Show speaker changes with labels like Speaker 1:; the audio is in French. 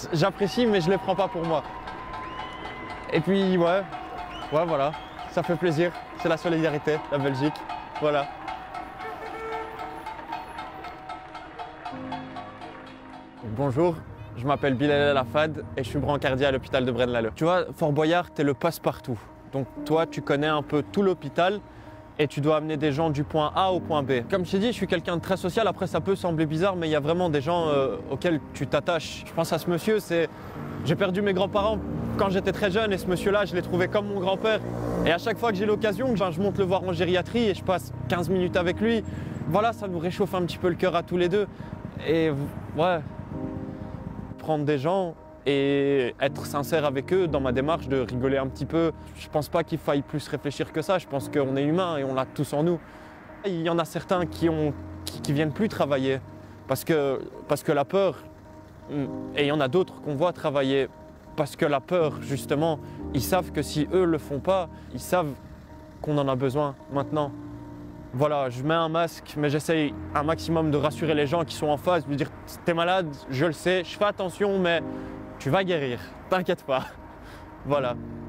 Speaker 1: j'apprécie, mais je ne les prends pas pour moi. Et puis, ouais, voilà, ça fait plaisir. C'est la solidarité, la Belgique. Voilà. Bonjour, je m'appelle Bilal El Afad et je suis brancardier à l'hôpital de Braine-l'Alleud. Tu vois, Fort Boyard, tu es le passe-partout. Donc toi, tu connais un peu tout l'hôpital et tu dois amener des gens du point A au point B. Comme je t'ai dit, je suis quelqu'un de très social. Après, ça peut sembler bizarre, mais il y a vraiment des gens auxquels tu t'attaches. Je pense à ce monsieur, j'ai perdu mes grands-parents quand j'étais très jeune et ce monsieur-là, je l'ai trouvé comme mon grand-père. Et à chaque fois que j'ai l'occasion, je monte le voir en gériatrie et je passe 15 minutes avec lui. Voilà, ça nous réchauffe un petit peu le cœur à tous les deux. Et ouais, prendre des gens et être sincère avec eux dans ma démarche de rigoler un petit peu. Je pense pas qu'il faille plus réfléchir que ça. Je pense qu'on est humain et on l'a tous en nous. Il y en a certains qui viennent plus travailler parce que la peur, et il y en a d'autres qu'on voit travailler parce que la peur, justement, ils savent que si eux le font pas, ils savent qu'on en a besoin maintenant. Voilà, je mets un masque, mais j'essaye un maximum de rassurer les gens qui sont en face, de lui dire « t'es malade, je le sais, je fais attention, mais tu vas guérir, t'inquiète pas ». Voilà.